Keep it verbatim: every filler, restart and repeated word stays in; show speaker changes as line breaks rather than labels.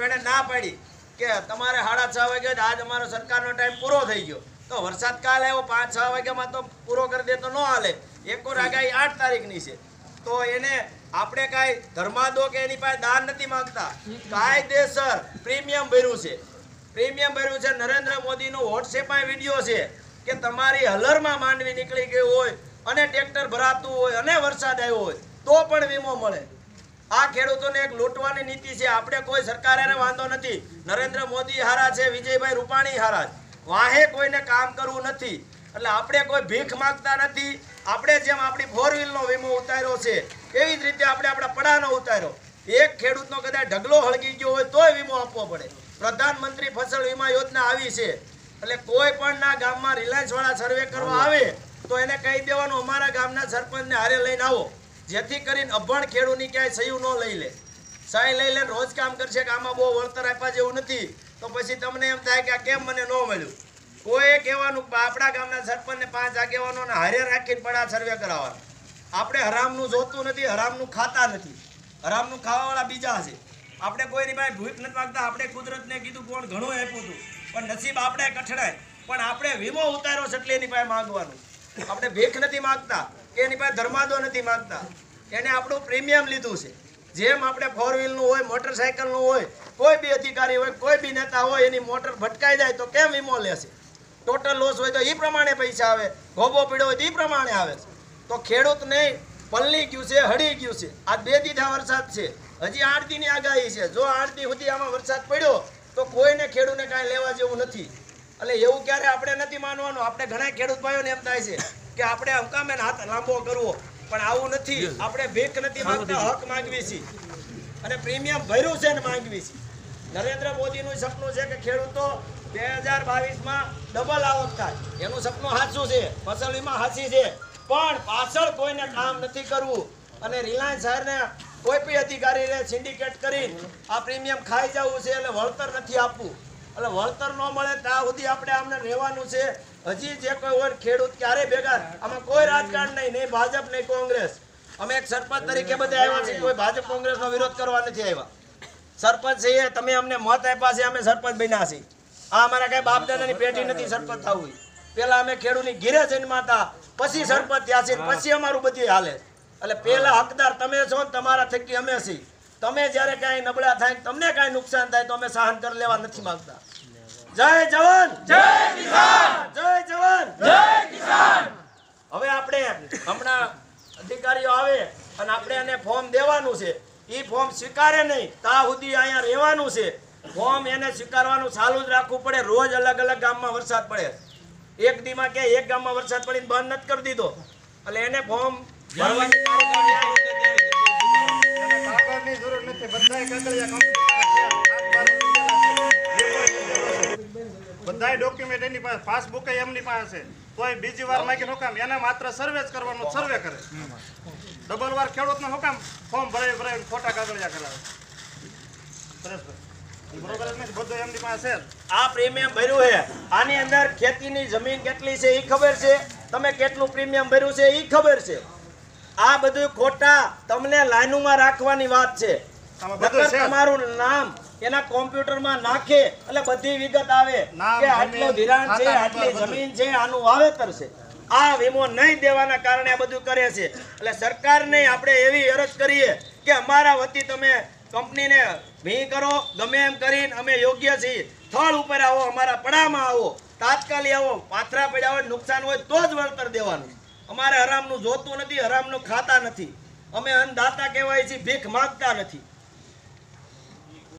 તો એને ના પાડી કે તમારે સાડા છ વાગે આજ અમારો સરકારનો ટાઈમ પૂરો થઈ ગયો, તો વરસાદ કાલે આવ્યો પાંચ છ વાગ્યામાં તો પૂરો કરી દે તો ન હાલે. એકોર આગાહી આઠ તારીખની છે, તો એને આપણે કાંઈ ધર્માદો કે એની પાસે દાન નથી માંગતા. કાયદેસર પ્રીમિયમ ભર્યું છે, પ્રીમિયમ ભર્યું છે. નરેન્દ્ર મોદીનો વોટ્સએપમાં વિડીયો છે કે તમારી હલરમાં માંડવી નીકળી ગઈ હોય અને ટ્રેક્ટર ભરાતું હોય અને વરસાદ આવ્યો હોય તો પણ વીમો મળે. આ ખેડૂતોને એક લૂંટવાની નીતિ છે. આપણે કોઈ સરકારે વાંધો નથી, નરેન્દ્ર મોદી હારા છે, વિજયભાઈ રૂપાણી હારા છે, વાહે કોઈને કામ કરવું નથી. એટલે આપણે કોઈ ભીખ માંગતા નથી. આપણે જેમ આપણી ફોર વ્હીલનો વીમો ઉતાર્યો છે એવી જ રીતે આપણે આપણા પડાનો ઉતાર્યો. એક ખેડૂતનો કદાચ ઢગલો હળગી ગયો હોય તોય વીમો આપવો પડે. પ્રધાનમંત્રી ફસલ વીમા યોજના આવી છે, એટલે કોઈ પણ ના ગામમાં રિલાયન્સ વાળા સર્વે કરવા આવે તો એને કહી દેવાનું અમારા ગામના સરપંચને હારે લઈને આવો, જેથી કરીને અભણ ખેડૂતની ક્યાંય સહી ન લઈ લે. સહી લઈ લે રોજ કામ કરશે કે આમાં બહુ વળતર આપ્યા જેવું નથી, તો પછી તમને એમ થાય કે આ કેમ મને ન મળ્યું. કોઈ કહેવાનું આપણા ગામના સરપંચને પાંચ આગેવાનોને હારે રાખીને પડા સર્વે કરાવવાના. આપણે હરામનું જોતું નથી, હરામનું ખાતા નથી, હરામનું ખાવાવાળા બીજા છે. આપણે કોઈની પાસે ભૂખ નથી માગતા. આપણે કુદરતને કીધું કોણ ઘણું આપ્યું હતું, પણ નસીબ આપણે કઠણાય. પણ આપણે વીમો ઉતાર્યો છે એટલે એની પાસે માંગવાનું. આપણે ભીખ નથી માગતા કે એની પાસે ધર્માદો નથી માગતા. એને આપણું પ્રીમિયમ લીધું છે. જેમ આપણે ફોર વ્હીલનું હોય, મોટરસાયકલનું હોય, કોઈ બી અધિકારી હોય, કોઈ બી નેતા હોય, એની મોટર ભટકાઈ જાય તો કેમ વીમો લેશે? ટોટલ લોસ હોય તો એ પ્રમાણે પૈસા આવે, ગોબો પીડ્યો હોય તો એ પ્રમાણે આવે છે. તો ખેડૂત નહીં પલ્લી ગયું છે, હળી ગયું છે. આ બે દીધા વરસાદ છે, હજી આઠ દીની આગાહી છે. જો આઠ દી સુધી આમાં વરસાદ પડ્યો તો કોઈને ખેડૂતને કાંઈ લેવા જેવું નથી. એટલે એવું ક્યારે આપણે નથી માનવાનું. આપણે ઘણા ખેડૂત ભાઈઓને એમ થાય છે કે આપણે હકામે હાથ લાંબો કરવો, પણ આવું નથી. આપણે ભીખ નથી માંગતા, હક માંગવી છે અને પ્રીમિયમ ભર્યું છે ને માંગવી છે. નરેન્દ્ર મોદીનું સપનું છે કે ખેડૂતો બે હજાર બાવીસમાં ડબલ આવક થાય. એનું સપનું સાચું છે, ફસલ વીમા સાચી છે, પણ પાછળ કોઈને કામ નથી કરવું. અને રિલાયન્સ શહેરને કોઈ પણ અધિકારીને સિન્ડિકેટ કરીને આ પ્રીમિયમ ખાઈ જવું છે, એટલે વળતર નથી આપવું. એટલે વળતર ન મળે ત્યાં સુધી આપણે આમને રહેવાનું છે. હજી જે કોઈ હોય ખેડૂત ક્યારે ભેગા, આમાં કોઈ રાજકારણ નહીં, નહીં ભાજપ નહીં કોંગ્રેસ. અમે એક સરપંચ તરીકે બધા આવ્યા છીએ, કોઈ ભાજપ કોંગ્રેસનો વિરોધ કરવા નથી આવ્યા. સરપંચ છે તમે અમને મત આપ્યા છે, અમે સરપંચ બન્યા છીએ. આ અમારા કઈ બાપ દાદાની પેઢી નથી સરપંચ થવું. પેલા અમે ખેડૂતની ઘીરે જન્મા હતા, પછી સરપંચ થયા છે, પછી અમારું બધી હાલે. એટલે પેલા હકદાર તમે છો, તમારા થકી અમે છીએ. તમે જ્યારે કાંઈ નબળા થાય, તમને કાંઈ નુકસાન થાય તો અમે સહન કરી લેવા નથી માંગતા. જય જવાન, જય કિસાન, જય જવાન, જય કિસાન. હવે આપણે હમણાં અધિકારીઓ આવે અને આપણે એને ફોર્મ દેવાનું છે. એ ફોર્મ સ્વીકારે નહીં ત્યાં સુધી અહીંયા રહેવાનું છે. ફોર્મ એને સ્વીકારવાનું ચાલુ જ રાખવું પડે. રોજ અલગ અલગ ગામમાં વરસાદ પડે. એક દીમાં કે એક ગામમાં વરસાદ પડીને બંધ નથી કરી દીધો. એટલે એને ફોર્મ ભરવાની કાગળની જરૂર નથી. બધાય કાગળિયા
બધાય ડોક્યુમેન્ટ એની પાસે, પાસબુક એમની પાસે છે. તોય બીજી વાર માંગી હુકામ એને માત્ર સર્વે જ કરવાનું, સર્વે કરે. ડબલ વાર ખેડૂતને હુકામ ફોર્મ ભરાઈ ભરાઈ ખોટા કાગળિયા કરાવે. બરોબર જ નથી, બધું એમની પાસે છે.
આ પ્રીમિયમ ભર્યું છે. આની અંદર ખેતીની જમીન કેટલી છે એ ખબર છે, તમે કેટલું પ્રીમિયમ ભર્યું છે એ ખબર છે. આ બધું ખોટા તમને લાઈનમાં રાખવાની વાત છે. તમારું નામ એના કોમ્પ્યુટરમાં નાખે એટલે બધી વિગત આવે કે આટલો ધિરાણ છે, આટલી જમીન છે, આનું વાવેતર છે. આ વીમો નહીં દેવાના કારણે આ બધું કરે છે. એટલે સરકારને આપણે એવી અરજ કરીએ કે અમારા વતી તમે કંપનીને ભી કરો, ગમે એમ કરીને અમે યોગ્ય છીએ. સ્થળ ઉપર આવો, અમારા પડામાં આવો, તાત્કાલિક આવો. પાથરા પડ્યા હોય, નુકસાન હોય તો જ વળતર દેવાનું. અમારે હરામનું જોતું નથી, હરામનું ખાતા નથી. અમે અન્નદાતા કહેવાય છીએ, ભીખ માંગતા નથી.